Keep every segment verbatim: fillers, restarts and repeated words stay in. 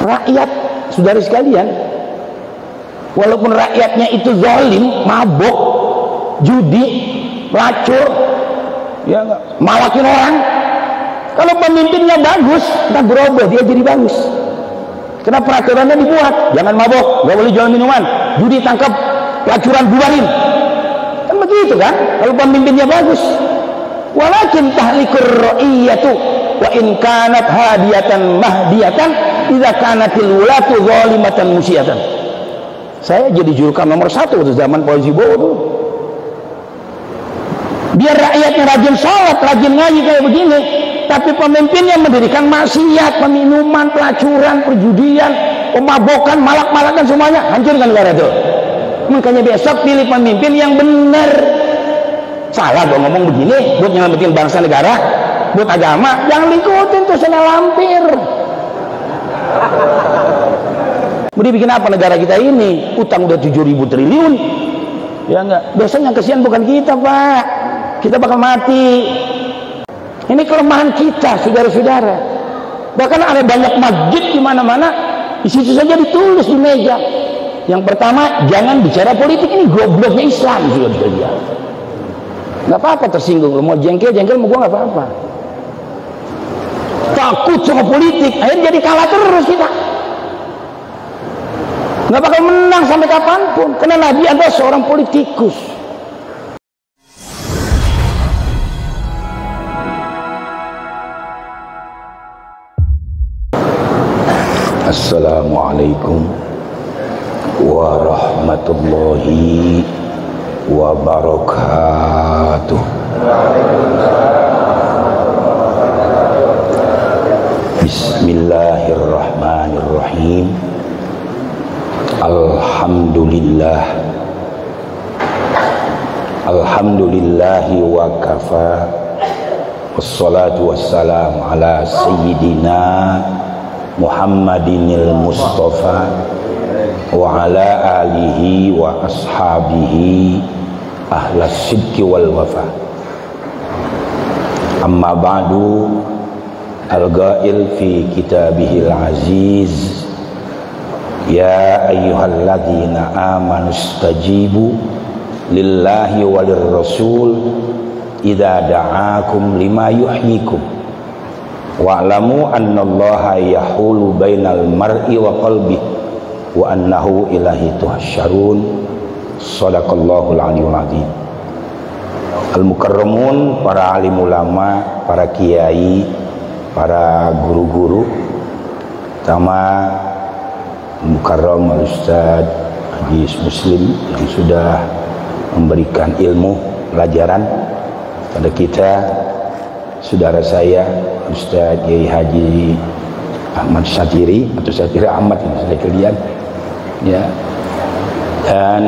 rakyat, saudara sekalian, walaupun rakyatnya itu zalim, mabok, judi, pelacur, ya enggak, malakin orang, kalau pemimpinnya bagus, ntar berubah dia jadi bagus. Karena peraturannya dibuat, jangan mabok, nggak boleh jual minuman, judi tangkap, pelacuran bubarin, kan begitu kan? Kalau pemimpinnya bagus. Walakin tahlikur ra'iyatu wa in kanat hadiyatan mahdiyatan idza kanatil wulatu zalimatan musyatan. Saya jadi julukan nomor satu waktu zaman polisi Bowo dulu. Biar rakyatnya rajin sholat, rajin ngaji kayak begini, tapi pemimpinnya mendirikan maksiat, peminuman, pelacuran, perjudian, pemabokan, malak-malakan, semuanya hancurkan negara itu. Makanya besok pilih pemimpin yang benar. Salah gua ngomong begini buat nyelamatin bangsa negara, buat agama, jangan ikutin tuh sana lampir. Mau dibikin apa negara kita ini? Utang udah tujuh ribu triliun, ya enggak? Dosanya kesian bukan kita, Pak, kita bakal mati. Ini kelemahan kita, saudara-saudara. Bahkan ada banyak masjid di mana-mana, di situ saja ditulis di meja. Yang pertama, jangan bicara politik, ini gobloknya Islam, saudara-saudara. Nggak apa-apa tersinggung, mau jengkel jengkel mau gua nggak apa-apa. Takut sama politik, akhirnya jadi kalah terus kita. Nggak bakal menang sampai kapanpun, karena Nabi adalah seorang politikus. Assalamualaikum warahmatullahi wabarakatuh. Bismillahirrahmanirrahim. Alhamdulillah, alhamdulillahi wa kafa, wassalatu wassalamu ala sayyidina Muhammadinil Mustafa wa ala alihi wa ashabihi ahlas sidqi wal wafa. Amma ba'du, al-ghail fi kitabihil aziz, ya ayyuhalladzina amanu istajibu lillahi walir rasul idza da'akum lima yuhyikum wa'lamu annallaha yahulu bainal mar'i wa qalbihi wa annahu ilahi tuhsyarun. Shadaqallahul aliyul azim. Al-mukarramun, para alim ulama, para kiai, para guru-guru, sama mukarram Al-Ustaz Haji Muslim yang sudah memberikan ilmu pelajaran pada kita, saudara saya Ustaz Kiai Haji Ahmad Satiri atau Satiri Ahmad yang sudah kalian, ya, dan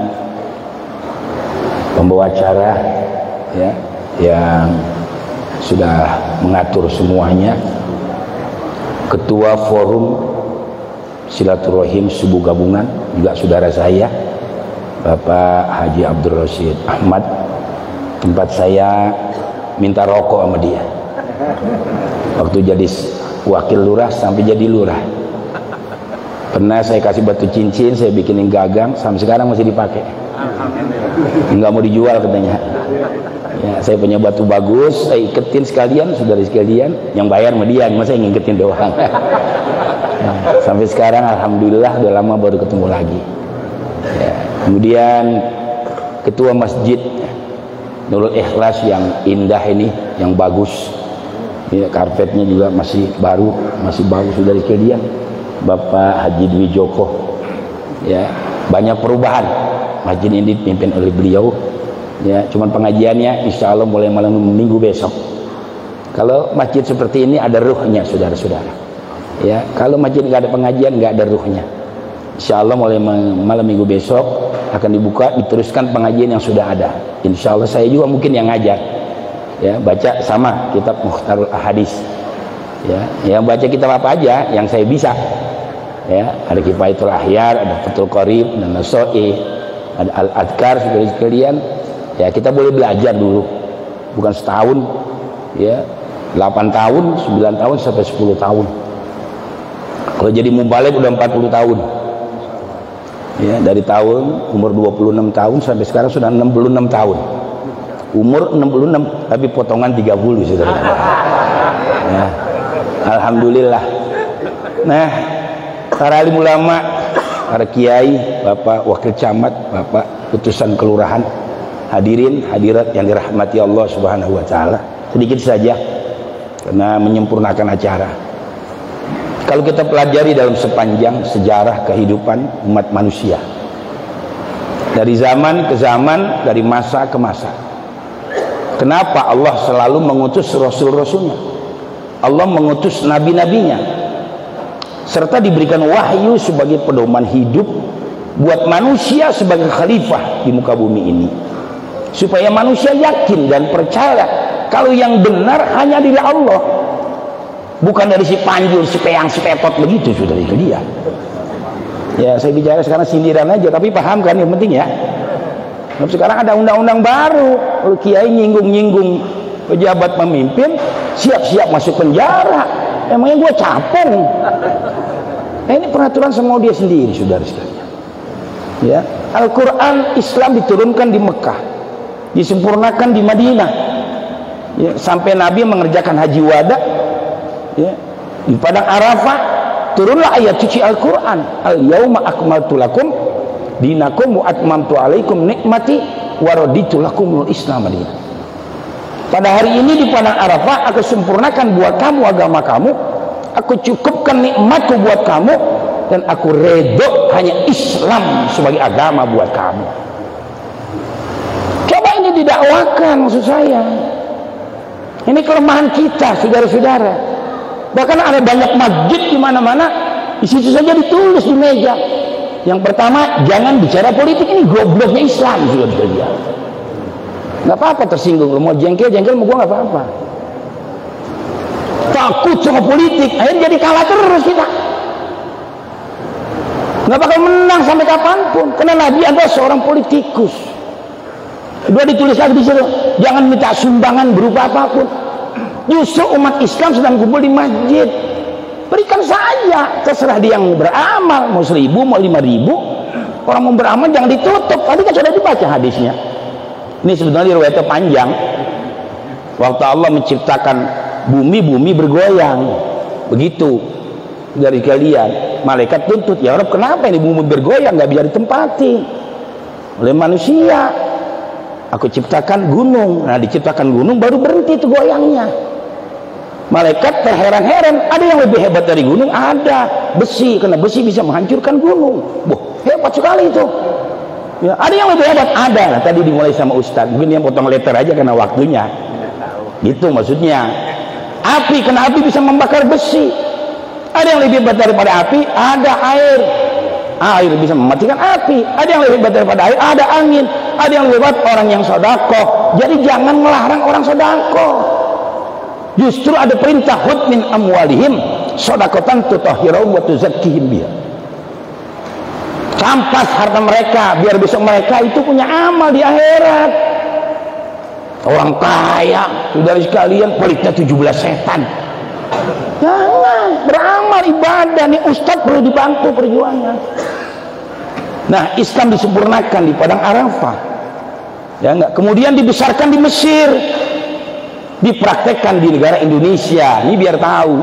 pembawa acara, ya, yang sudah mengatur semuanya, ketua forum silaturahim subuh gabungan juga saudara saya Bapak Haji Abdul Rashid Ahmad. Tempat saya minta rokok sama dia waktu jadi wakil lurah sampai jadi lurah. Pernah saya kasih batu cincin, saya bikinin gagang, sampai sekarang masih dipakai. Nggak mau dijual katanya. Ya, saya punya batu bagus, saya iketin sekalian, saudara sekalian, yang bayar sama dia, masa saya ngiketin doang. Nah, sampai sekarang alhamdulillah udah lama baru ketemu lagi. Ya, kemudian ketua masjid Nurul Ikhlas yang indah ini, yang bagus. Ya, karpetnya juga masih baru, masih bagus, saudara sekalian. Bapak Haji Dwi Joko. Ya, banyak perubahan. Masjid ini dipimpin oleh beliau. Ya, cuman pengajiannya insya Allah mulai malam minggu besok. Kalau masjid seperti ini ada ruhnya, saudara-saudara. Ya, kalau masjid nggak ada pengajian, nggak ada ruhnya. Insya Allah mulai malam minggu besok akan dibuka, diteruskan pengajian yang sudah ada. Insya Allah saya juga mungkin yang ngajar. Ya, baca sama kitab Mukhtarul Ahadits. Ya, yang baca kitab apa aja yang saya bisa. Ya, ada Kifayatul Ahyar, ada Fathul Qorib, dan Nasa'i, ada Al-Adkar, saudara sekalian. Ya, kita boleh belajar dulu, bukan setahun, ya, delapan tahun, sembilan tahun sampai sepuluh tahun. Kalau jadi mubalek udah empat puluh tahun. Ya, dari tahun umur dua puluh enam tahun sampai sekarang sudah enam puluh enam tahun. Umur enam puluh enam tapi potongan tiga puluh, saudara. Ya. Alhamdulillah. Nah, para alim ulama, para kiai, Bapak wakil camat, Bapak putusan kelurahan, hadirin hadirat yang dirahmati Allah Subhanahu wa taala. Sedikit saja karena menyempurnakan acara. Kalau kita pelajari dalam sepanjang sejarah kehidupan umat manusia, dari zaman ke zaman, dari masa ke masa, kenapa Allah selalu mengutus rasul-rasulnya, Allah mengutus nabi-nabinya, serta diberikan wahyu sebagai pedoman hidup buat manusia sebagai khalifah di muka bumi ini, supaya manusia yakin dan percaya kalau yang benar hanya dari Allah, bukan dari si panjur, si peang, si petot begitu. Sudah itu dia. Ya, saya bicara sekarang sindiran aja, tapi paham kan yang penting ya. Nah, sekarang ada undang-undang baru, kalau kiai nyinggung-nyinggung pejabat pemimpin, siap-siap masuk penjara. Emangnya gue capek nih. Nah, ini peraturan semua dia sendiri, saudara sekalian. Ya, Al-Quran Islam diturunkan di Mekah, disempurnakan di Madinah. Ya, sampai Nabi mengerjakan haji wada. Ya, di padang Arafah turunlah ayat suci Al-Quran, al-yauma akmaltu lakum dinakum wa atmamtu alaikum nikmati wa raditu lakumul islam madinah. Pada hari ini di padang Arafah aku sempurnakan buat kamu agama kamu, aku cukupkan nikmatku buat kamu, dan aku redho hanya Islam sebagai agama buat kamu. Coba ini didakwakan, maksud saya. Ini kelemahan kita, saudara-saudara. Bahkan ada banyak masjid di mana-mana, di situ saja ditulis di meja. Yang pertama, jangan bicara politik, ini gobloknya Islam juga dia. Nggak apa-apa tersinggung, lo mau jengkel, jengkel mau gua nggak apa-apa. Takut sama politik, akhirnya jadi kalah terus kita. Nggak bakal menang sampai kapanpun, karena Nabi adalah seorang politikus. Kedua ditulis lagi di situ, jangan minta sumbangan berupa apapun. Justru umat Islam sedang kumpul di masjid, berikan saja, terserah dia yang beramal, mau seribu, mau lima ribu. Orang mau beramal jangan ditutup. Tadi kan sudah dibaca hadisnya. Ini sebenarnya riwayatnya panjang. Waktu Allah menciptakan bumi, bumi bergoyang. Begitu dari kalian, malaikat tuntut, ya Rabb, kenapa ini bumi bergoyang, nggak bisa ditempati oleh manusia? Aku ciptakan gunung. Nah, diciptakan gunung baru berhenti itu goyangnya. Malaikat terheran-heran, ada yang lebih hebat dari gunung? Ada, besi, karena besi bisa menghancurkan gunung. Wah, hebat sekali itu. Ya, ada yang lebih hebat? Ada. Nah, tadi dimulai sama Ustadz, mungkin yang potong letter aja karena waktunya. Gitu maksudnya. Api, karena api bisa membakar besi. Ada yang lebih hebat daripada api? Ada air. Air bisa mematikan api. Ada yang lebih hebat daripada air? Ada angin. Ada yang lebih hebat orang yang sedekah. Jadi jangan melarang orang sedekah. Justru ada perintah khudh min amwalihim shadaqatan tutahhiruhum wa tuzakkihim biha. Campas harta mereka biar besok mereka itu punya amal di akhirat. Orang kaya, saudara sekalian, pelitnya tujuh belas setan. Jangan, beramal ibadah nih, ustadz perlu dibantu perjuangan. Nah, Islam disempurnakan di padang Arafah. Ya enggak, kemudian dibesarkan di Mesir. Dipraktekkan di negara Indonesia, ini biar tahu.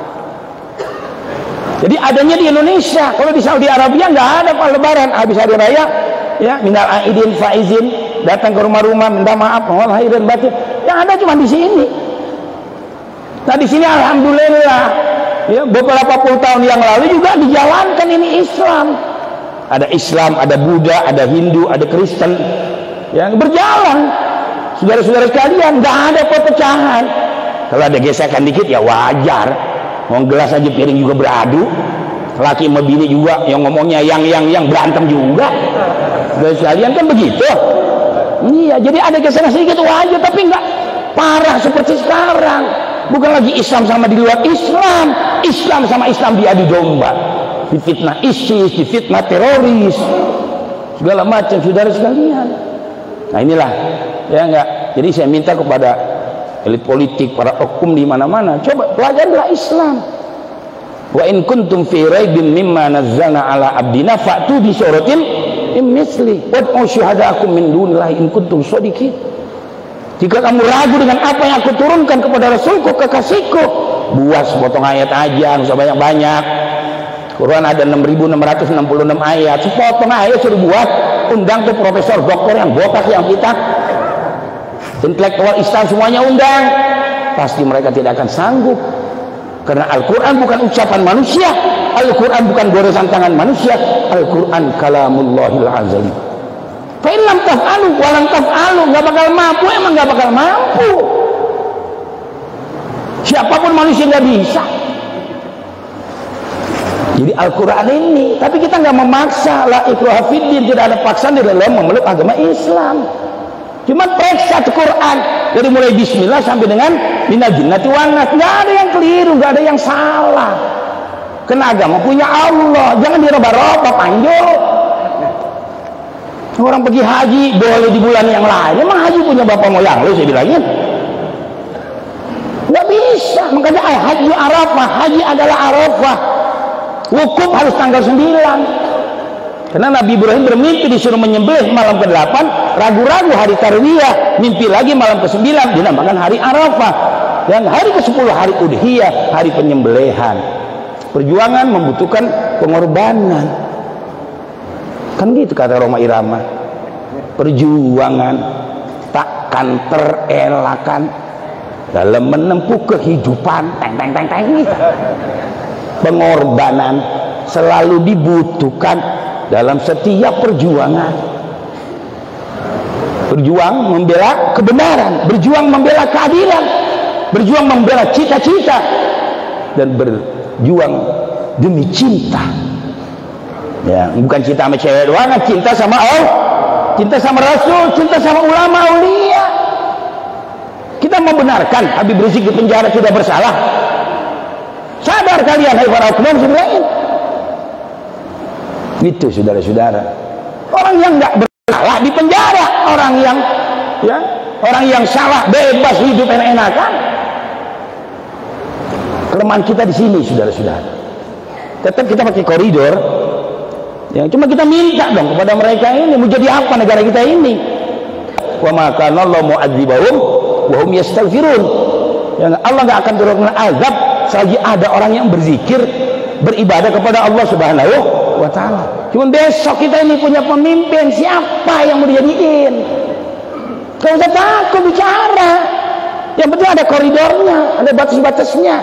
Jadi adanya di Indonesia. Kalau di Saudi Arabia nggak ada Pak Lebaran, habis hari raya, ya minal aidin faizin, datang ke rumah-rumah minta maaf, mohon lahir dan batin. Yang ada cuma di sini. Nah di sini alhamdulillah, ya beberapa puluh tahun yang lalu juga dijalankan ini Islam. Ada Islam, ada Buddha, ada Hindu, ada Kristen, yang berjalan. Saudara-saudara sekalian, nggak ada perpecahan. Kalau ada gesekan dikit ya wajar. Mau gelas aja piring juga beradu. Laki sama bini juga yang ngomongnya yang yang yang berantem juga. Saudara sekalian kan begitu. Iya, jadi ada gesekan sedikit wajar, tapi nggak parah seperti sekarang. Bukan lagi Islam sama di luar Islam, Islam sama Islam diadu domba, difitnah ISIS, difitnah teroris, segala macam, saudara sekalian. Nah inilah, ya enggak. Jadi saya minta kepada elit politik, para oknum di mana-mana, coba pelajarilah Islam. Wa in kuntum fi raibin mimma nazzalna ala abdina fa'tu bi syuratin min misli wad'u syuhadaakum min dunillahi in kuntum shadiqin. Jika kamu ragu dengan apa yang aku turunkan kepada Rasulku, kekasihku, buat sepotong ayat aja, nggak usah banyak-banyak. Quran ada enam ribu enam ratus enam puluh enam ayat, sepotong ayat suruh buat. Undang tuh profesor doktor yang botak yang kita intelektual Islam semuanya undang, pasti mereka tidak akan sanggup, karena Al-Quran bukan ucapan manusia, Al-Quran bukan goresan tangan manusia, Al-Quran kalamullahil azali. Fa in lam taf'alu wa lam taf'alu, nggak bakal mampu, emang nggak bakal mampu. Siapapun manusia nggak bisa. Jadi Al-Quran ini, tapi kita nggak memaksa, la ikraha fiddin, tidak ada paksaan di dalam memeluk agama Islam. Cuma periksa Al-Quran dari mulai Bismillah sampai dengan minal jinnati wan nas, nggak ada yang keliru, nggak ada yang salah. Karena agama punya Allah, jangan diraba-raba panjol. Orang pergi haji boleh di bulan yang lain, emang haji punya bapak moyang lu, saya bilangin. Nggak bisa, makanya haji Arafah, haji adalah Arafah. Wukuf harus tanggal sembilan, karena Nabi Ibrahim bermimpi disuruh menyembelih malam ke delapan, ragu-ragu hari tarwiyah, mimpi lagi malam ke sembilan, dinamakan hari Arafah. Dan hari ke sepuluh hari udhiyah, hari penyembelihan. Perjuangan membutuhkan pengorbanan, kan gitu kata Roma Irama. Perjuangan takkan terelakkan dalam menempuh kehidupan. Teng teng teng teng. Pengorbanan selalu dibutuhkan dalam setiap perjuangan. Berjuang membela kebenaran, berjuang membela keadilan, berjuang membela cita-cita, dan berjuang demi cinta. Ya, bukan cinta sama cewek doang, cinta sama Allah, cinta sama Rasul, cinta sama ulama aulia. Kita membenarkan Habib Rizik di penjara tidak bersalah. Sadar kalian, hai para oknum sebenarnya. Itu saudara-saudara. Orang yang nggak bersalah di penjara, orang yang ya, orang yang salah bebas hidup enak-enakan. Kelemahan kita di sini, saudara-saudara. Tetap kita pakai koridor. Ya, cuma kita minta dong kepada mereka ini, mau jadi apa negara kita ini? Wa ma kana Allahu mu'adzibahum wa hum yastaghfirun. Ya, Allah nggak akan turunkan azab selagi ada orang yang berzikir, beribadah kepada Allah Subhanahu wa ta'ala. Cuma besok kita ini punya pemimpin, siapa yang mau dijadiin? Kalau usah takut bicara, yang penting ada koridornya, ada batas-batasnya.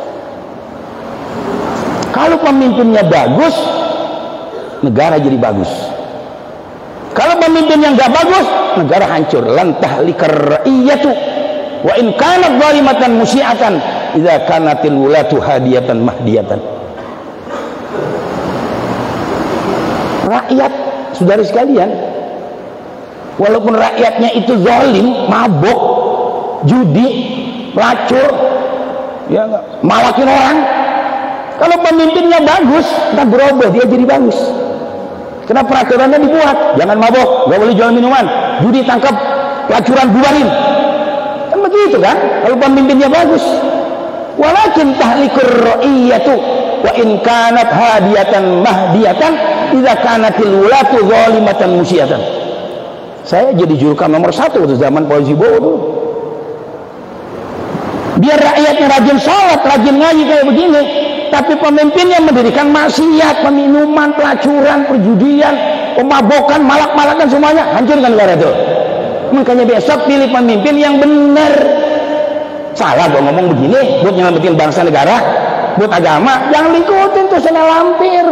Kalau pemimpinnya bagus, negara jadi bagus. Kalau pemimpin yang gak bagus, negara hancur. Lantah likar ra'iyatu wa in kanat zalimatan musyi'atan idza kanatil wulatu hadiyatan mahdiyatan. Rakyat, saudara sekalian, walaupun rakyatnya itu zalim, mabuk, judi, pelacur, ya, malakin orang, kalau pemimpinnya bagus, entah berubah, dia jadi bagus. Karena peraturannya dibuat, jangan mabuk, gak boleh jual minuman, judi tangkap, pelacuran bubarin, kan begitu kan? Kalau pemimpinnya bagus. Walakin tahlikur ra'iyatu wa in kanat hadiyatan mahdiyatan idza kanatil wulatu zalimatan musyatan. Saya jadi julukan nomor satu waktu zaman Fauzi Bowo dulu. Biar rakyatnya rajin sholat, rajin ngaji kayak begini, tapi pemimpinnya mendirikan maksiat, peminuman, pelacuran, perjudian, pemabokan, malak-malakan, semuanya hancurkan negara itu. Makanya besok pilih pemimpin yang benar. Salah gua ngomong begini buat nyelamatin bangsa negara, buat agama, jangan ikutin tuh sana lampir.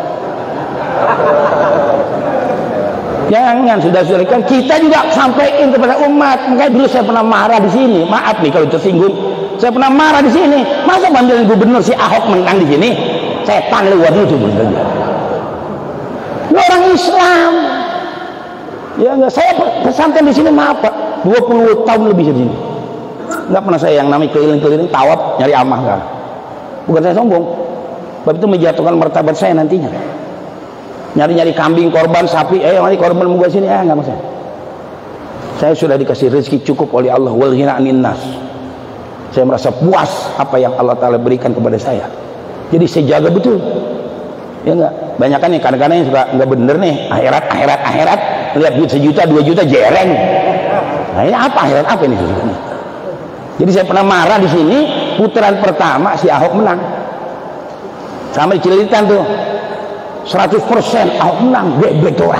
Jangan, sudah-sudah kan kita juga sampaikan kepada umat. Makanya dulu saya pernah marah di sini. Maaf nih kalau tersinggung. Saya pernah marah di sini. Masa pemilihan gubernur si Ahok menang di sini? Setan lewat itu bener. Ini orang Islam. Ya enggak, saya pesantren di sini maaf Pak, dua puluh tahun lebih di sini. Enggak pernah saya yang namanya keliling-keliling tawaf nyari amah kan. Bukan saya sombong. Sebab itu menjatuhkan martabat saya nantinya. Nyari-nyari kambing, korban, sapi, eh mari korban muga sini, eh enggak masalah. Saya sudah dikasih rezeki cukup oleh Allah, wal ghina anin nas. Saya merasa puas apa yang Allah Ta'ala berikan kepada saya. Jadi saya jaga betul. Ya enggak? Banyak kan yang kadang-kadang yang suka enggak bener nih, akhirat, akhirat, akhirat. Lihat duit sejuta, dua juta jereng. Nah, ini apa akhirat apa ini? Jadi saya pernah marah di sini, putaran pertama si Ahok menang. Sama di Cililitan tuh. seratus persen Ahok menang, geblek tuh orang.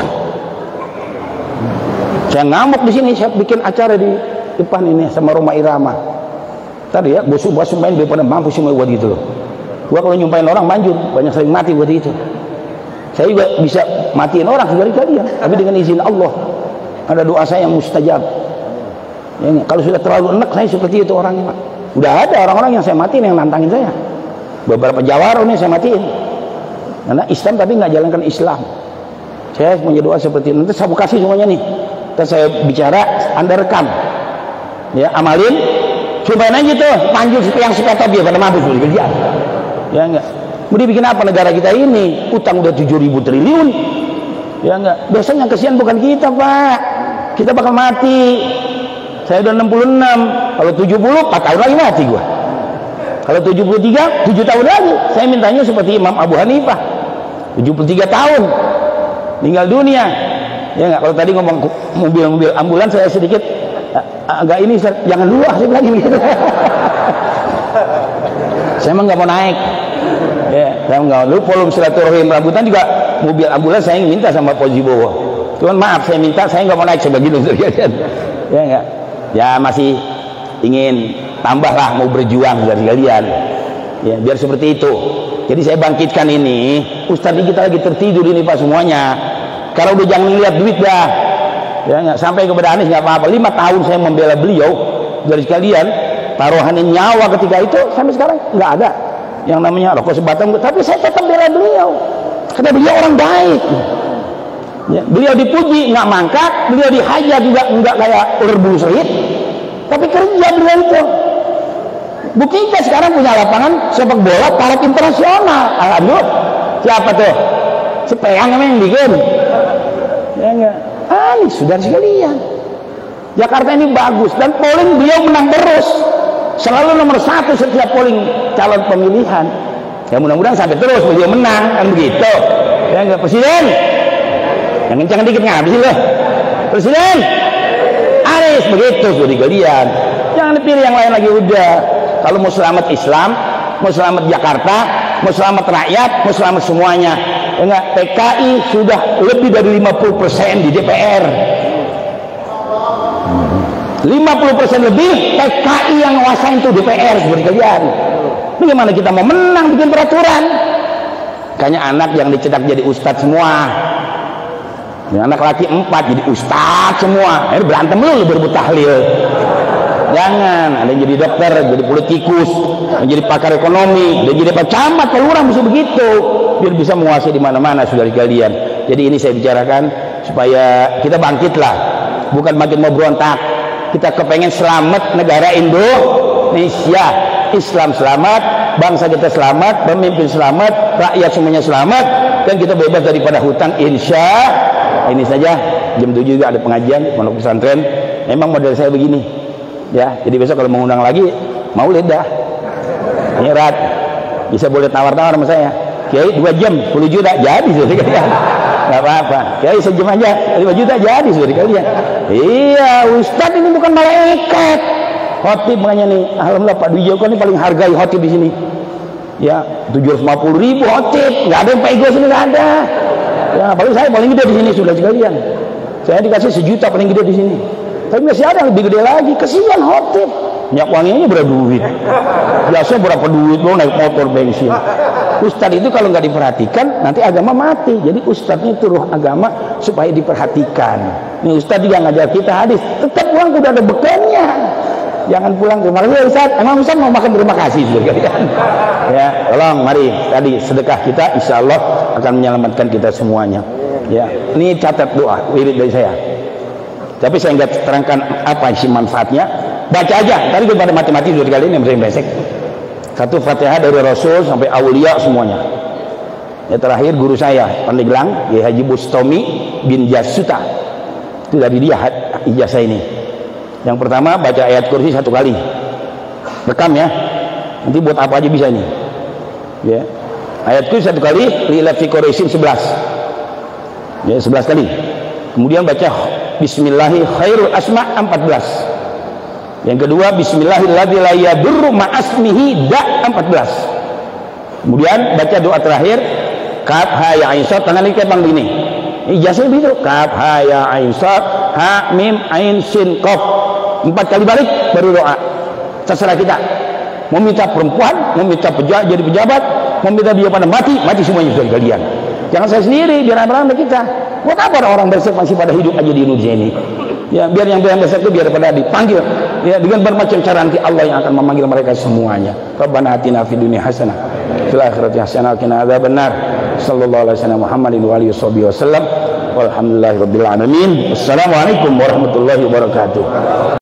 Saya ngamuk di sini, saya bikin acara di depan ini sama Roma Irama. Tadi ya, bosu-bosu main daripada mampu semua buat gitu loh. Gua kalau nyumpain orang manjur, banyak sering mati buat itu. Saya juga bisa matiin orang sekali-kali ya, tapi dengan izin Allah. Ada doa saya yang mustajab. Ya, kalau sudah terlalu enak saya seperti itu orangnya. Udah ada orang-orang yang saya matiin yang nantangin saya. Beberapa jawara nih saya matiin. Karena Islam tapi nggak jalankan Islam. Saya punya doa seperti itu. Nanti saya kasih semuanya nih. Terus saya bicara, Anda rekam. Ya, amalin. Cobain aja tuh, panjul yang sepeta biar pada mampu sulit kerja. Ya enggak. Mau dibikin apa negara kita ini? Utang udah tujuh ribu triliun. Ya enggak. Biasanya kesian bukan kita, Pak. Kita bakal mati. Saya udah enam puluh enam. Kalau tujuh puluh, empat tahun lagi mati gua. Kalau tujuh puluh tiga, tujuh tahun lagi. Saya mintanya seperti Imam Abu Hanifah. tujuh puluh tiga tahun. Meninggal dunia. Ya enggak. Kalau tadi ngomong mobil-mobil ambulans saya sedikit agak ini, jangan dulu saya bilang gitu. Saya emang nggak mau naik. Ya, saya nggak. Dulu volume silaturahim rambutan juga mobil ambulans saya minta sama Pozibowo. Cuman maaf saya minta, saya nggak mau naik sebagai dokter. Ya enggak. Ya masih ingin tambahlah, mau berjuang dari kalian. Ya biar seperti itu. Jadi saya bangkitkan ini. Ustadz kita lagi tertidur ini Pak semuanya. Kalau udah jangan lihat duit dah. Ya enggak. Sampai kepada Anies nggak apa-apa. Lima tahun saya membela beliau dari sekalian. Taruhannya nyawa ketika itu sampai sekarang nggak ada yang namanya rokok sebatang, tapi saya tetap bela beliau karena beliau orang baik. Ya, beliau dipuji nggak mangkat, beliau dihajar juga nggak kayak ular bulu sehit, tapi kerja beliau itu. Buktinya sekarang punya lapangan sepak bola taraf internasional. Alhamdulillah. Siapa tuh? Sepeyang yang bikin. Ya enggak. Anies sudah sekalian. Jakarta ini bagus dan polling beliau menang terus. Selalu nomor satu setiap polling calon pemilihan. Ya mudah-mudahan sampai terus beliau menang kan begitu. Ya enggak presiden. Yang kencang dikit ngabisin loh. Presiden. Anies begitu sudah digalian. Jangan dipilih yang lain lagi udah. Kalau mau selamat Islam, mau selamat Jakarta, mau selamat rakyat, mau selamat semuanya. Ya enggak, P K I sudah lebih dari lima puluh persen di D P R. lima puluh persen lebih P K I yang nguasain tuh D P R seperti kalian. Bagaimana kita mau menang bikin peraturan? Kayaknya anak yang dicetak jadi ustadz semua. Ya, anak laki empat jadi ustadz semua. Akhirnya berantem dulu berebut tahlil. Jangan, ada yang jadi dokter, jadi politikus, yang jadi pakar ekonomi, dan jadi pak camat, pak lurah mesti begitu. Biar bisa menguasai di mana-mana saudara kalian. Jadi ini saya bicarakan supaya kita bangkitlah, bukan makin mau berontak. Kita kepengen selamat negara Indonesia, Islam selamat, bangsa kita selamat, pemimpin selamat, rakyat semuanya selamat, dan kita bebas daripada hutang insya. Ini saja, jam tujuh juga ada pengajian pondok pesantren. Memang model saya begini, ya. Jadi besok kalau mengundang lagi, mau lidah, nyerat, bisa boleh tawar-tawar sama saya. Kiai dua jam, sepuluh juta jadi sudah kalian. Nggak apa-apa. Kiai sejam aja, lima juta jadi sudah kalian. Iya, Ustadz ini bukan malaikat. Khotib makanya nih, alhamdulillah Pak Dwi Joko ini paling hargai khotib di sini. Ya, tujuh ratus lima puluh ribu khotib, nggak ada yang pego sini nggak ada. Ya, paling saya paling gede di sini sudah sekalian. Saya dikasih sejuta paling gede di sini. Tapi masih ada yang lebih gede lagi. Kesian khotib. Minyak wanginya berapa duit? Biasa berapa duit lo naik motor bensin. Ustadz itu kalau nggak diperhatikan nanti agama mati. Jadi ustadznya itu ruh agama supaya diperhatikan. Ini ustadz juga ngajar kita hadis. Tetap pulang udah ada bekalnya. Jangan pulang ke rumah Ustadz. Emang Ustadz mau makan terima kasih juga kan? Ya, tolong mari tadi sedekah kita insya Allah akan menyelamatkan kita semuanya. Ya, ini catat doa wirid dari saya. Tapi saya nggak terangkan apa isi manfaatnya. Baca aja. Tadi kepada mati-mati dua kali ini yang besek. Satu Fatihah dari Rasul sampai Aulia semuanya. Ya terakhir guru saya Pandeglang, Kiai Haji Bustami bin Jasuta. Itu dari dia ijazah ini. Yang pertama baca ayat kursi satu kali. Rekam ya. Nanti buat apa aja bisa ini. Ya. Ayat kursi satu kali, lilafi Quraisyin sebelas. Ya, sebelas kali. Kemudian baca bismillahi khairul asma empat belas. Yang kedua bismillahilladzi la yadurru ma'asmihi da empat belas. Kemudian baca doa terakhir kaf ha ya ain sad, tangan ini kayak bang begini. Ijazah begitu, kaf ha ya ain sad ha mim ain sin qaf. Empat kali balik baru doa. Terserah kita. Mau minta perempuan, mau minta pejabat, jadi pejabat, mau minta dia pada mati, mati semuanya sudah kalian. Jangan saya sendiri, biar anak-anak kita. Buat apa orang bersek masih pada hidup aja di Indonesia ini? Ya, biar yang yang bersek itu biar pada dipanggil. Ya, dengan bermacam cara nanti Allah yang akan memanggil mereka semuanya. Rabbana atina fid dunya hasanah, fil akhirati hasanah, wa qina adzabannar. Sallallahu alaihi wasallam Muhammadin wa alihi wasallam. Walhamdulillahirabbil alamin. Assalamualaikum warahmatullahi wabarakatuh.